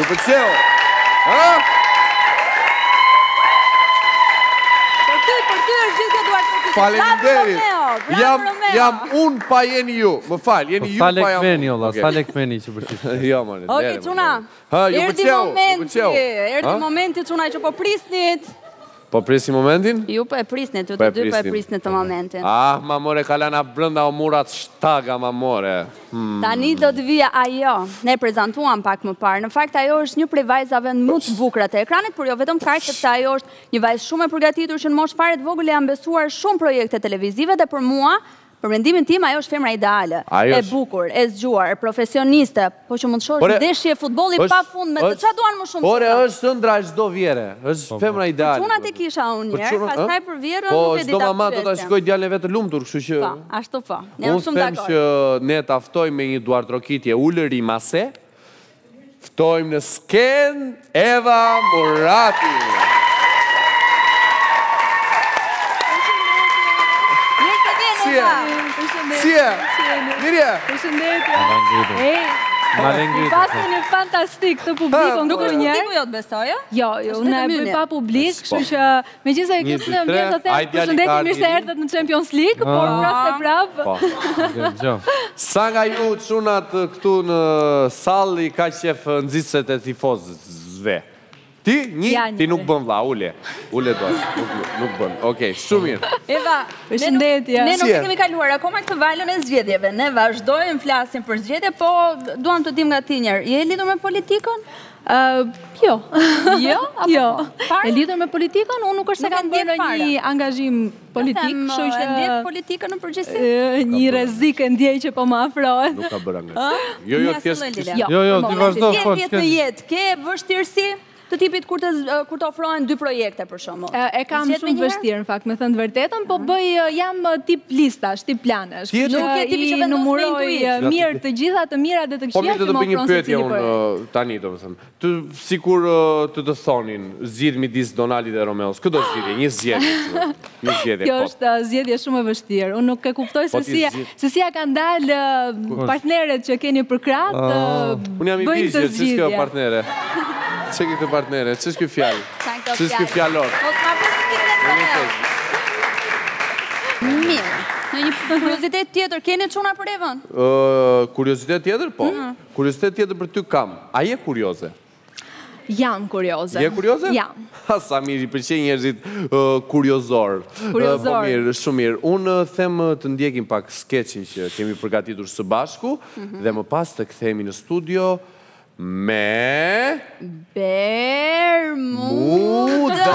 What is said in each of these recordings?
pëlqeu. Ha? Për ty është gjithë duart për ty. Faleminderit. Jam unë pa jeni ju. Më fal, jeni ju pa jam. Sa lekmeni olla, sa lekmeni që përshit. Jo, më. Okej, çuna. Erdhi momenti çuna që po prisnit. Po prisni momentin? Ju po e prisnit, ju të dy po e prisnit të momentin. Ah, mamore, kalana brënda o murat shtaga, mamore. Tani do të vija ajo. Ne prezentuam pak më parë. Në fakt, ajo është një prej vajzave më të bukura të ekranit, por jo vetëm kaq, sepse ajo është një vajzë shumë e përgatitur që në moshë fare të vogël e ambesuar shumë projekte televizive dhe për mua, për mendimin tim, ajo është femra ideale. E bukur, e zgjuar, profesioniste, po që mund të shohësh ndeshje futbolli pafund me të çfarë duan më shumë. Ore, është ëndra çdo vjere, është femra ideale. Çunat e kisha unë një herë, pastaj për vjerën nuk e di ta. Po, çdo mama do ta shikoj djalin e vet të lumtur, kështu që. Po, ashtu po. Jam shumë dakord. Unë them që ne ta ftojmë me një duartrokitje ulërimase. Ftojmë në sken Eva Murati. Si e? Mirje? Përshëndetje. Pasë një fantastik të publikon. Nuk është publiku jo të besojë? Jo, unë e bëj pa publik, kështu që me gjithë e kësë në vjetë të them përshëndetje mirë se erdhët në Champions League, por prapë se prapë. Sa nga ju çunat këtu në salli ka qef nxitëset e tifozëve? Ti? Ti nuk bën vlla, ule do, nuk bën. Okej, shumë mirë. Eva, përshëndetje. Ne nuk kemi kaluar akoma këtë valën e zgjedhjeve. Ne vazhdojmë flasim për zgjedhje, po duam të dim nga ti njerë. Je lidhur me politikën? Jo. Jo? Jo. E lidhur me politikën, unë nuk është se kam bërë një angazhim politik, kështu që ndjek politikën në përgjithësi? Një rrezik e ndjej që po më afrohet. Nuk ka bërë angazhim. Jo, thjesht. Jo, ti vazhdo fort. Në jetë, ke vështirësi të tipit kur të ofrohen dy projekte për shembull. E kam shumë vështirë në fakt, me thënë të vërtetën, po jam tip listash, tip planesh. Nuk je tipi që vendos me intuit. Mirë të gjitha të mirat dhe të këqija. Po mirë të bëj një pyetje unë tani domethënë. Të sikur të thonin zgjidh midis Donaldit dhe Romeos, ç'do zgjidhje? Një zgjedhje. Kjo është zgjedhje shumë e vështirë. Unë nuk e kuptoj se si ja kanë dalë partnerët që keni për krah. Unë jam i vizhë, ç'është kjo partnere? Që këtë partnere, që është kjo fjallë? Që është kjo fjallor? Mirë, në një kuriozitet tjetër, keni çuna për Evën? Kuriozitet tjetër? Po. Kuriozitet tjetër për ty kam. A je kurioze? Jam kurioze. Je kurioze? Jam. Sa mirë, i pëlqejnë njerëzit kuriozor. Kuriozor. Po mirë, shumë mirë. Unë them të ndjekim pak skeçin që kemi përgatitur së bashku dhe më pas të kthehemi në studio me Bermuda.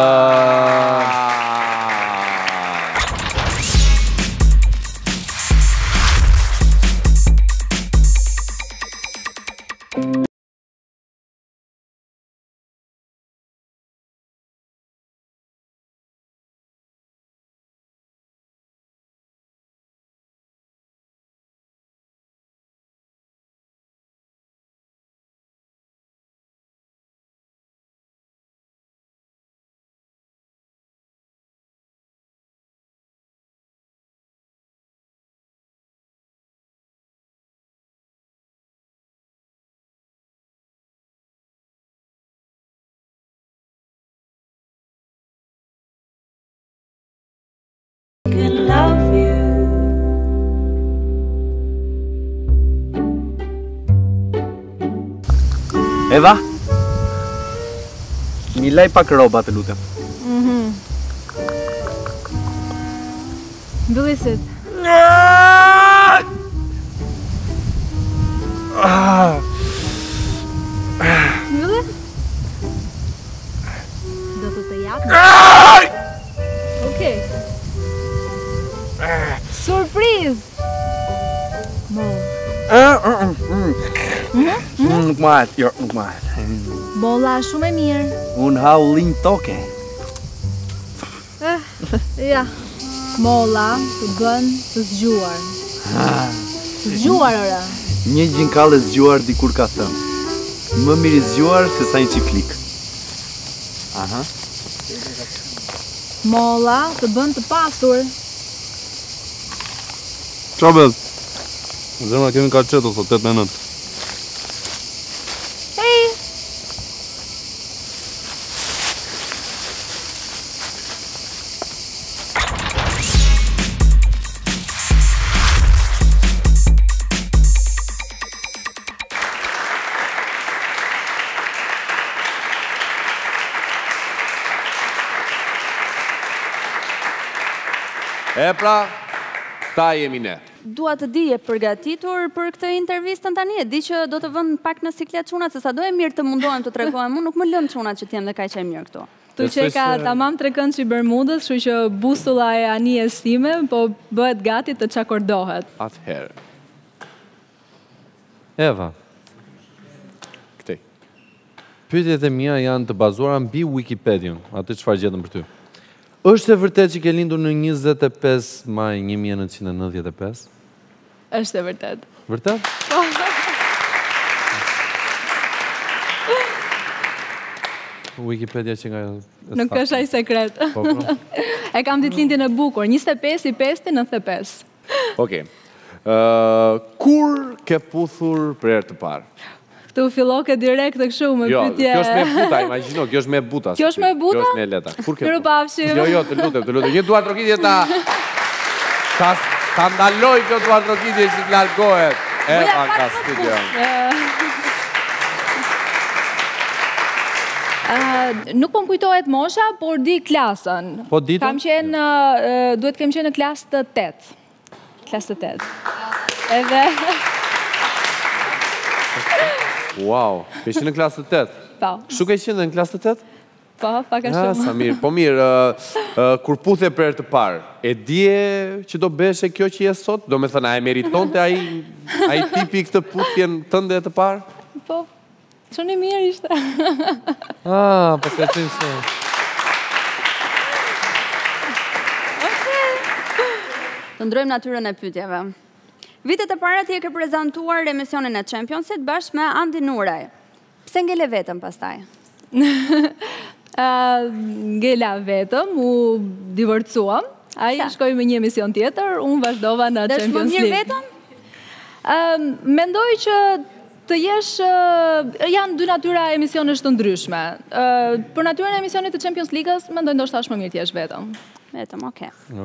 Eva, mi laj pak roba të lutem. Mbyllisit. Mbylli? Do të jap? Okej. Surprizë! Nuk mahet, jo, nuk mahet. Bolla shumë e mirë. Unë hau linj toke. Ja, molla të bën të zgjuar. Të zgjuar, ora. Një gjinkalle zgjuar dikur ka thënë. Më mirë i zgjuar se sa një çiflik. Aha. Molla të bën të pasur. Qa bel? Zemra kemi ka qeto sot 8 me 9. E pra, ta jemi ne. Dua të di, e përgatitur për këtë intervistën tani, e di që do të vënd pak në siklet çunat, se sa do e mirë të mundohem të tregojmë, unë nuk më lëm çunat që t'jem dhe kaq e mirë këtu. Tu që ka tamam 3 kënd që i Bermudës, kështu që bustulla e anijes time, po bëhet gati të çakordohet. Atëherë. Eva, Këtej. pyetjet e mia janë të bazuara mbi Wikipedian, atë çfarë gjetëm për ty. Është e vërtet që ke lindur në 25 maj 1995? Është e vërtet. Vërtet? Wikipedia që nga... Nuk është ai sekret. Po. E kam ditëlindjen e bukur, 25 i 5/95. Okej. Kur ke puthur për herë të parë? Këtu filloke direkt të kështu me pyetje. Jo, kjo është me buta, imagjino, kjo është me buta. Kjo është me buta? Kjo është me leta. Kur ke? Mirupafshim. Jo, të lutem. Një duartrokitje ta ndaloj kjo duartrokitje që të largohet. Eva nga studio. Nuk po më kujtohet mosha, por di klasën. Po ditën? Kam qenë, duhet kem qenë në klasë të 8. Klasë të 8. Edhe... Wow, ke qenë në klasë të 8? Po. Shu ke qenë në klasë të 8? Po, pak a shumë. Sa mirë. Po mirë, kur puthe për herë të parë, e dje që do beshe kjo që je sot? Do me thënë, a e meritonte ai tipi këtë puthjen tënde të parë? Po, shumë i mirë ishte. Po ka qenë se... Të ndrojmë natyrën e pyetjeve. Vitet e para ti e ke prezentuar emisionin e Championsit bashkë me Andi Nuraj. Pse ngele vetëm pastaj? Ngela vetëm, u divorcuam. Ai shkoi me një emision tjetër, unë vazhdova në Champions League. Dhe shmë mirë vetëm? Mendoj që të jesh, janë dy natyra emisionesh të ndryshme. Për natyrën e emisionit të Champions League-ës, mendoj ndoshta është më mirë të jesh vetëm. Vetëm, okej.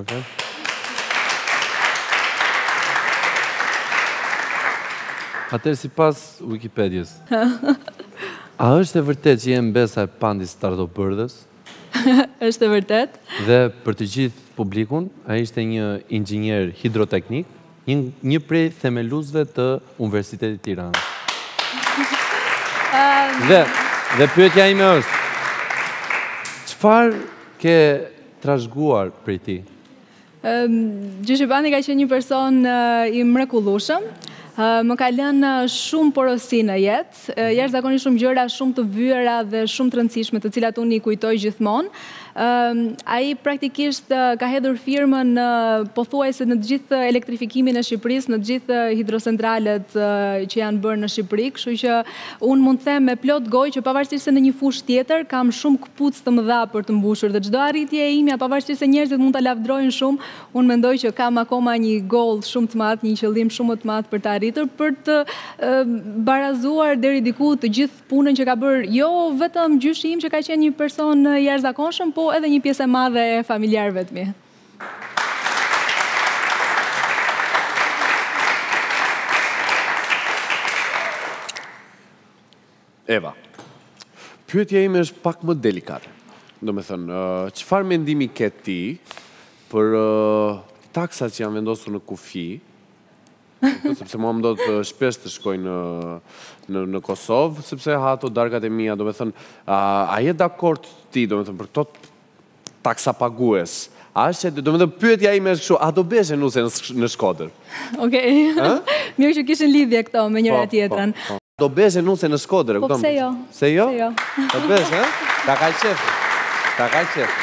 Atëherë si pas Wikipedias, a është e vërtet që je mbesa e Pandis Stardobërdës? Është e vërtet. Dhe për të gjithë publikun, a ishte një inxhinier hidroteknik, një prej themeluesve të Universitetit të Tiranës. Dhe pyetja ime është, çfarë ke trashëguar prej tij? Gjyshi Pandi ka qenë një person i mrekullueshëm. Më ka lënë shumë porosi në jetë, jashtëzakonisht shumë gjëra shumë të vyera dhe shumë të rëndësishme, të cilat unë i kujtoj gjithmonë. Ai praktikisht ka hedhur firmën pothuajse në të gjithë elektrifikimin e Shqipërisë, në të gjithë hidrocentralet që janë bërë në Shqipëri, kështu që unë mund të them me plot gojë që pavarësisht se në një fushë tjetër kam shumë këpucë të mëdha për të mbushur dhe çdo arritje e imja, pavarësisht se njerëzit mund ta lavdrojnë shumë, unë mendoj që kam akoma një goal shumë të madh, një qëllim shumë të madh për të arritur, për të barazuar deri diku të gjithë punën që ka bërë jo vetëm gjyshi im që ka qenë një person i jashtëzakonshëm, po edhe një pjesë e madhe e familjarëve të mi. Eva, pyetja ime është pak më delikate. Do me thënë, çfarë mendimi ke ti për taksat që janë vendosur në kufi, sepse mua më do të shpesh të shkoj në Kosovë, sepse ha ato darkat e mia, do me thënë, a je dakord ti, do me thënë, për këto taksa pagues? A është që, do me thënë, pyetja ime është kështu, a do beshe nuse në Shkodër? Okej, mirë që kishin lidhje këto me njëra tjetrën. Do beshe nuse në Shkodër? Po pse jo? Se jo? Se jo. Do beshe, ta ka qefë. Ta ka qefë.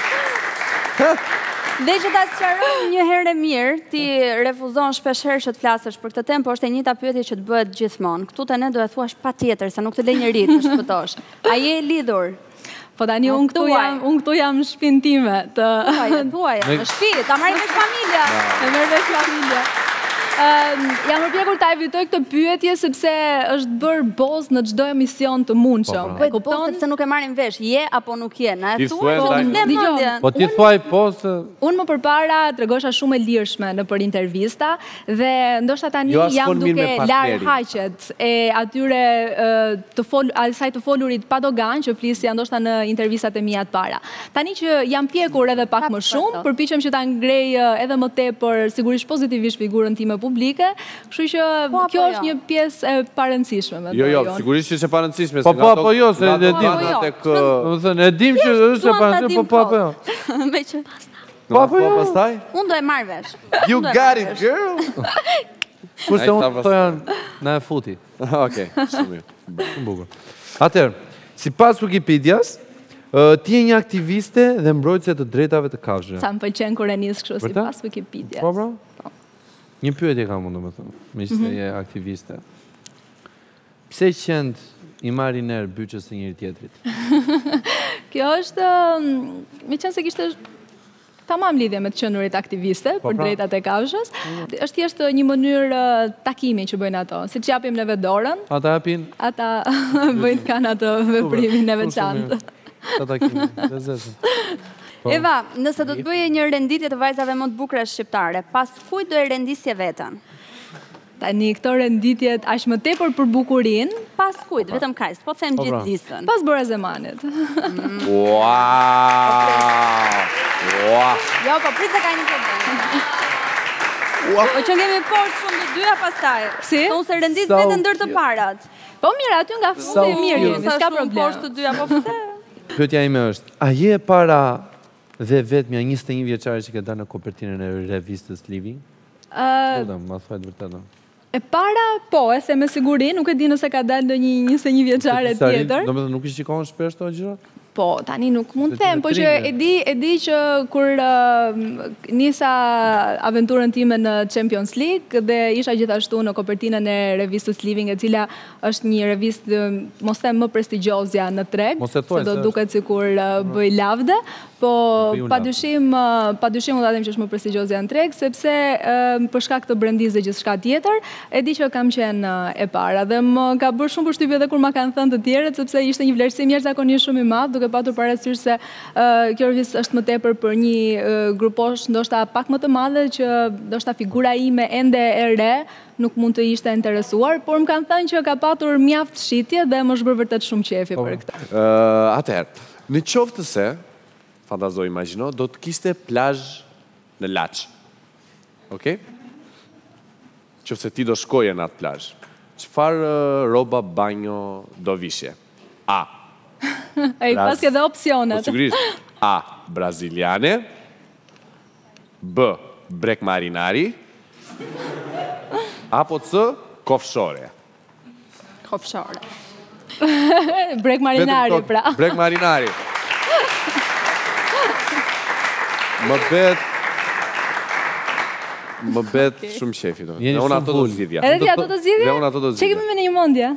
Dhe që ta sqarojmë një herë e mirë, ti refuzon shpesh herë që të flasësh për këtë temë, po është e njëjta pyetje që të bëhet gjithmonë. Këtu te ne do e thuash patjetër se nuk të lej njeri të shpëtosh. A je lidhur? Po tani unë këtu jam në shtëpinë time. Thuaj, në shtëpi, ta marrë vesh familja. E merr vesh familja. Jam përpjekur ta evitoj këtë pyetje sepse është bërë boz në çdo emision të mundshëm. Po kupton sepse nuk e marrin vesh, je apo nuk je, na e Ti thuaj, thuaj, po ndaj- ne mendjen. Po ti thuaj po se... Unë më përpara tregosha shumë e lirshme në për intervista dhe ndoshta tani Jo, as jam fol mirë duke me larë partnerin. haqet e atyre asaj të folurit pa dogan që flisja ndoshta në intervistat e mia të para. Tani që jam pjekur edhe pak më shumë, përpiqem që ta ngrej edhe më tepër sigurisht pozitivisht figurën time publike, kështu që kjo është një pjesë e parëndësishme me Jo, sigurisht që është e parëndësishme. Po, jo, se e dim. Do të thënë, e dim që është e parëndësishme, po jo. Me që Po apo jo? Pastaj? unë do e marr vesh. You got it, girl! Kurse unë thoja na e futi. Okej, shumë mirë. Shumë bukur. Atëherë, sipas Wikipedias, ti je një aktiviste dhe mbrojtëse të drejtave të kafshëve. Sa më pëlqen kur e nis kështu Vërtet? sipas Wikipedia. Po, bro? Një pyetje kam unë, domethënë, meqenëse je aktiviste. Pse qend i marrin erë byçës së njëri tjetrit? Kjo është, meqense kishte tamam lidhje me të qenurit aktiviste për pra. drejtat e kafshës. Është thjesht një mënyrë takimi që bëjnë ato. Siç japim neve dorën, Ata japin ata kanë atë veprimin e veçantë. ta takimi, lezetshëm. Po. Eva, nëse do të bëje një renditje të vajzave më të bukura shqiptare, pas kujt do e rendisje veten? Tani këto renditjet aq më tepër për bukurinë, Pas kujt, vetëm kaq, po them Po, pra. gjithë listën. pas Borazemanit. Wow! Jo, po prit se ka një problem. Po që ngemi poshtë shumë të dyja pastaj. Si? Po unë se rendis Sa vetëm u- ndër të parat. Po mirë, aty nga Sa fundi u mirë fjo. jemi, Sa s'ka shumë problem. poshtë të dyja, po pse? Pyetja ime është, a je para dhe vetmja 21 vjeçare që ke dalë në kopertinën e revistës Living? Po, ma thuaj të vërtetë. E para, po, e the me siguri, nuk e di nëse ka dalë ndonjë 21 vjeçare tjetër. Domethënë nuk i shikon shpesh këto gjëra? Po, tani nuk mund Se të them, ti po me që tringe. e di që kur nisa aventurën time në Champions League dhe isha gjithashtu në kopertinën e revistës Living, e cila është një revistë mos them më prestigjozja në treg, Mos e thuaj, se do se duket sikur bëj lavde, po Bëj unë padyshim unë ta them që është më prestigjozja në treg, sepse për shkak të brendisë dhe gjithçka tjetër, e di që kam qenë e para dhe më ka bërë shumë përshtypje edhe kur ma kanë thënë të tjerët, sepse ishte një vlerësim jashtëzakonisht shumë i madh, duke patur parasysh se kjo revistë është më tepër për një gruposh ndoshta pak më të madhe që ndoshta figura ime ende e re nuk mund të ishte interesuar, por më kanë thënë që ka patur mjaft shitje dhe më është bërë vërtet shumë qefi për këtë. Atëherë, në qoftë se, fantazoj, imagjino, do të kishte plazh në Laç. Okej? Qoftë se ti do shkoje në atë plazh. Çfarë rroba banjo do vishje? A. Ai pas ke dhe opsionet. Po sigurisht. A. Braziliane. B. Brek marinari. Apo C. Kofshore. Kofshore. Brek marinari, Vetëm pra. Brek marinari. Më bet shumë qefi do. Jeni Dhe unë shumë ato do full. zgjidhja. Edhe ti ato të zgjidhje? Dhe unë ato do Çe zgjidhja. kemi me në një mendje?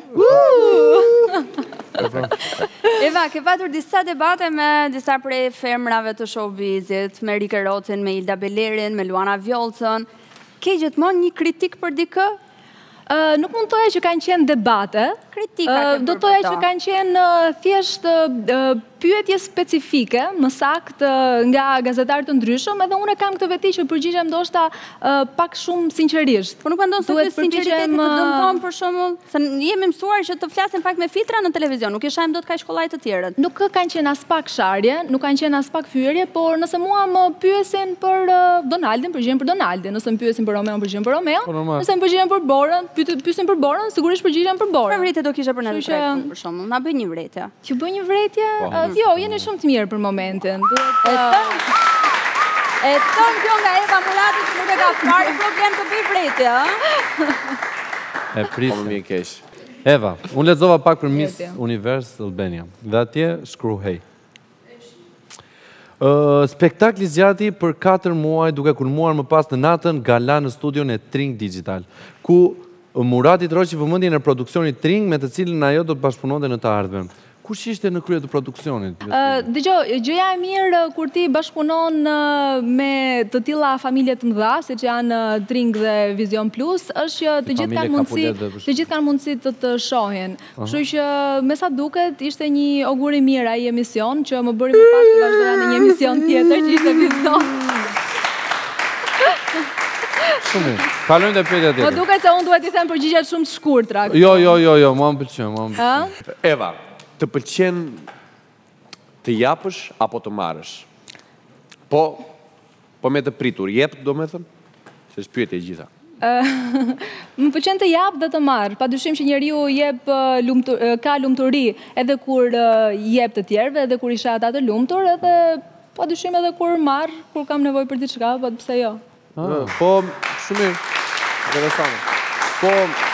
Eva, ke patur disa debate me disa prej femrave të showbizit, me Rike Rocin, me Ilda Belerin, me Luana Vjollcën. Ke gjithmonë një kritik për dikë? Nuk mund toja që kanë qenë debate, Kritika ke do bërë toja për që to. kanë qenë thjesht pyetje specifike, më saktë nga gazetarë të ndryshëm, edhe unë kam këtë veti që përgjigjem ndoshta pak shumë sinqerisht. Po nuk mendon se Duhet ky sinqeriteti të përpiqem, dëmton për shembull, se jemi mësuar që të flasim pak me filtra në televizion, nuk i shajmë dot kaq kollaj të tjerët. Nuk kanë qenë as pak sharje, nuk kanë qenë as pak fyerje, por nëse mua më pyesin për Donaldin, përgjigjem për Donaldin, nëse më pyesin për Romeon, përgjigjem për Romeon, Po, normal. nëse më përgjigjem për Borën, pyesin për Borën, sigurisht përgjigjem për Çfarë Borën. vretje do kishe për në Kështu që- treg, për shembull? Na bëj një vretje. Që bëj një vretje? Jo, jeni shumë të mirë për momentin. E thon kjo nga Eva Mulati që nuk e ka fare problem të bëj vretje, ë? E Po pris. më mirë keq. Eva, unë lexova pak për Miss Jetje. Univers Albania. Dhe atje shkru hej. Spektakli zgjati për 4 muaj duke kulmuar më pas në natën gala në studion e Tring Digital, ku Murati troqi vëmendjen në produksionit Tring me të cilin ajo do të bashkëpunonte në të ardhmen. Ku kush ishte në krye të produksionit? Dëgjoj, gjëja e mirë kur ti bashkëpunon me të tilla familje të mëdha, siç janë Tring dhe Vision Plus, është që të gjithë kanë mundësi të shohin. Kështu që me sa duket ishte një augur i mirë ai emision që më bëri më pas të vazhdoja në një emision tjetër që ishte Vision. Shumë. Kalojmë te pyetja tjetër. Më duket se unë duhet i them përgjigje shumë të shkurtra. Jo, mua më pëlqen, Eva, të pëlqen të japësh apo të marrësh? Po me të pritur, jep, do me thënë? Se është pyetje gjitha. Më pëlqen të jap dhe të marr. Padyshim që njeriu ka lumturi edhe kur jep të tjerëve, edhe kur i shoh ata të lumtur, edhe padyshim edhe kur marr, kur kam nevojë për diçka, po pse jo? Po, shumë mirë. Interesante. Po,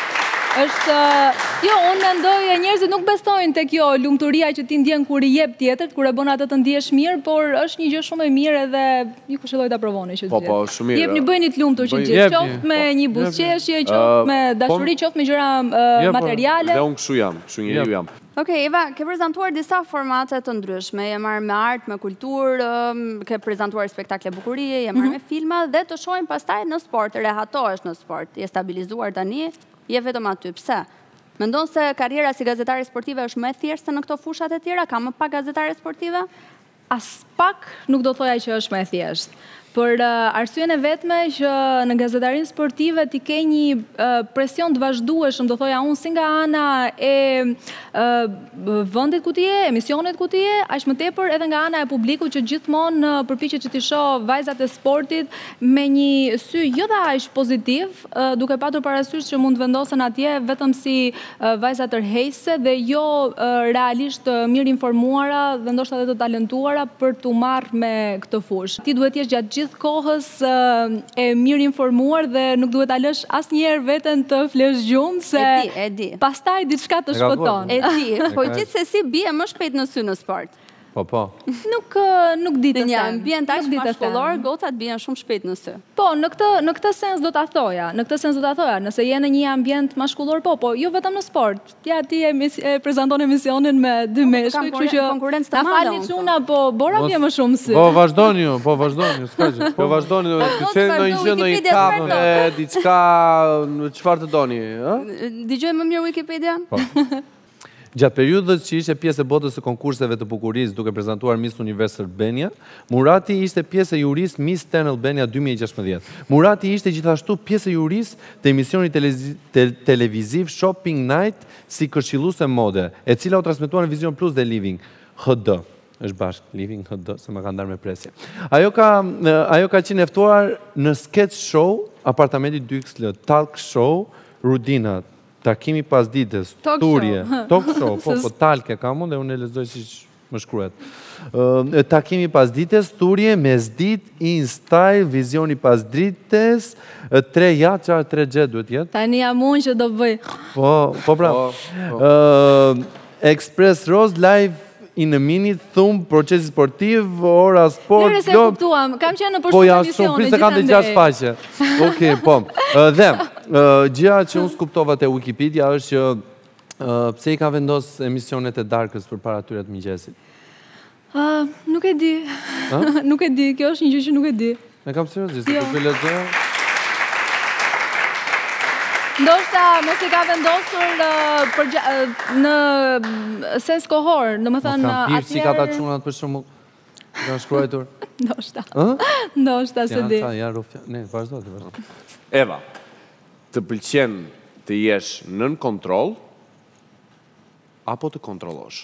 jo, unë mendoj njerëzit nuk besojnë tek kjo lumturia që ti ndjen kur i jep tjetrit, kur e bën atë të ndihesh mirë, por është një gjë shumë e mirë edhe ju këshilloj ta provoni që të gjithë. Po, shumë mirë. Jepni, bëjni të lumtur që gjithë, qoftë me një buzëqeshje, qoftë me dashuri, qoftë me gjëra materiale. Dhe unë kështu njeriu jam. Okej, Eva, ke prezentuar disa formate të ndryshme, je marrë me art, me kulturë, ke prezentuar spektakle bukurie, je marrë me filma dhe të shohim pastaj në sport, rehatohesh në sport, je stabilizuar tani, je vetëm aty. Pse? Mendon se karriera si gazetare sportive është më e thjeshtë se në këto fushat e tjera, ka më pak gazetare sportive? As pak nuk do thoja që është më e thjeshtë. Për arsyen e vetme që në gazetarinë sportive ti ke një presion të vazhdueshëm, do thoja unë, si nga ana e vendit ku ti je, emisionet ku ti je, aq më tepër edhe nga ana e publikut që gjithmonë përpiqet që ti shoh vajzat e sportit me një sy jo dhe aq pozitiv, duke patur parasysh që mund të vendosen atje vetëm si vajza tërheqëse dhe jo realisht mirë informuara dhe ndoshta edhe të talentuara për t'u marrë me këtë fushë. Ti duhet të jesh gjatë gjithë kohës e mirë informuar dhe nuk duhet ta lësh asnjëherë veten të fleshgjum se pastaj diçka të shpëton. E di, po gjithsesi bie më shpejt në sy në sport. Po. Nuk di të them. Në një ambient aq mashkullor, gocat bien shumë shpejt në sy. Po, në këtë sens do ta thoja. Nëse je në një ambient mashkullor, po, jo vetëm në sport. Ja ti e prezanton emisionin me dy meshkuj, kështu që konkurrencë të madhe. Na falni çuna, po bora bie më shumë sy. Po vazhdoni ju, s'ka gjë. Po vazhdoni, pyesni në një kafe, diçka, çfarë të doni, ë? Dëgjoj më mirë Wikipedia? Po. Gjatë periudhës që ishte pjesë e botës së konkurseve të bukurisë duke prezantuar Miss Univers Albania, Murati ishte pjesë e jurisë Miss Ten Albania 2016. Murati ishte gjithashtu pjesë e jurisë të emisionit televiziv Shopping Night si këshilluese mode, e cila u transmetuar në Vision Plus dhe Living HD. Është bashkë, Living HD, se më ka ndarë me presje. Ajo ka qenë e ftuar në sketch show, Apartamenti 2XL, talk show, Rudinat, Takimi pas ditës, turje, talk show, po talke ka mund dhe unë e lexoj si më shkruhet. Takimi pas ditës, turje, mesdit, InStyle, Vizioni pas ditës, 3 3G duhet jetë. Tani jam unë që do bëj. Po pra. Express Rose Live in a minute, thumë, procesi sportiv, ora sport, Lëre se kuptuam, kam qenë në po ja shumë, prisë kam të gjatë shfaqe. Okej, po. Dhe, gjëja që unë s'kuptova te Wikipedia është që pse i ka vendos emisionet e darkës përpara atyre të mëngjesit? Nuk e di. Nuk e di, kjo është një gjë që nuk e di. E kam seriozisht, po të lexoj. Ndoshta mos e ka vendosur në sens kohor, domethënë atëherë si ka ta çunat për shkakun ka shkruar. Ndoshta. Ndoshta se di. Ne, vazhdo. Eva, të pëlqen të jesh nën kontroll apo të kontrollosh?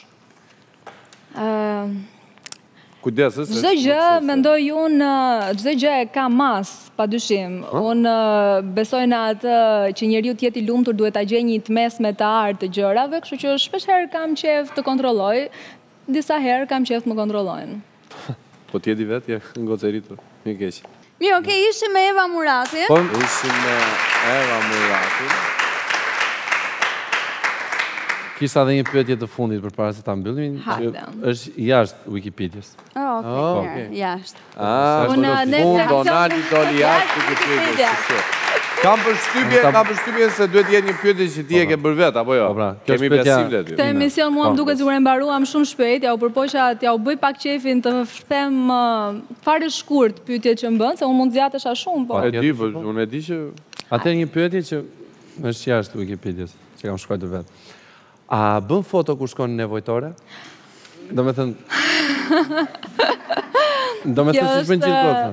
Kujdes, çdo gjë mendoj unë, çdo gjë ka mas, padyshim. Unë besoj në atë që njeriu të jetë i lumtur duhet ta gjejë një tmesme të artë të gjërave, kështu që shpesh herë kam qejf të kontrolloj, disa herë kam qejf të më kontrollojnë. Po ti di vetë, ngocë rritur, më keq. Mirë, okej, ishim me Eva Murati. Po, ishim me Eva Murati. Kisha dhe një pyetje të fundit përpara se ta mbyllim, që është jashtë Wikipedias. Okej, jashtë. Donali doli jashtë Wikipedias. Kam përshtypje se duhet jetë një pyetje që ti e ke bërë vetë, apo jo? Kemi besim dhe ty. Këtë emision mua më duket sikur e mbaruam shumë shpejt, ja u përpoqja t'ja u bëj pak qefin të them fare shkurt pyetjet që më bën, se unë mund zgjatesha shumë, po. E di, po unë e di që Atëherë një pyetje që është jashtë Wikipedias, që kam shkruar vetë. A bën foto kur shkon në nevojtore? Do me thënë si bën gjithë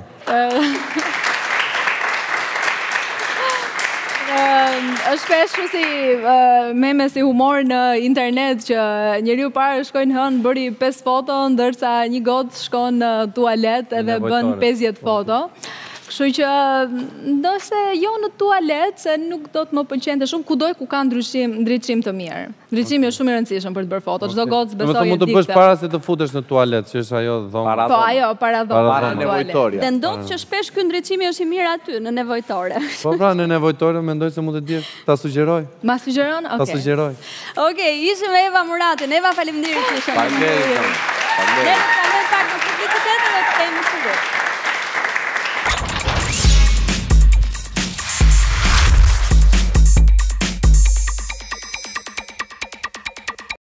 është shpesh si meme si humor në internet që njeriu parë shkojnë hënë bëri 5 foto, ndërsa një gotë shkon në tualet edhe bën 50 foto. Kështu që nëse jo në tualet, se nuk do të më pëlqente shumë, kudoj ku ka ndriçim të mirë. Ndriçimi është shumë i rëndësishëm për të bërë foto, çdo gocë besoj e dikte. Mund të bësh para se të futesh në tualet, që është ajo dhomë. Po ajo, para dhomë. Para nevojtorja. Dhe ndodh që shpesh ky ndriçimi është i mirë aty, në nevojtore. Po pra, në nevojtore mendoj se mund të dihet, ta sugjeroj. Ma sugjeron? Ta sugjeroj. Okej, ishim me Eva Muratin. Eva, faleminderit që ishe me ne. Ne nuk kanë pak në publicitet dhe të kemi sigurisht.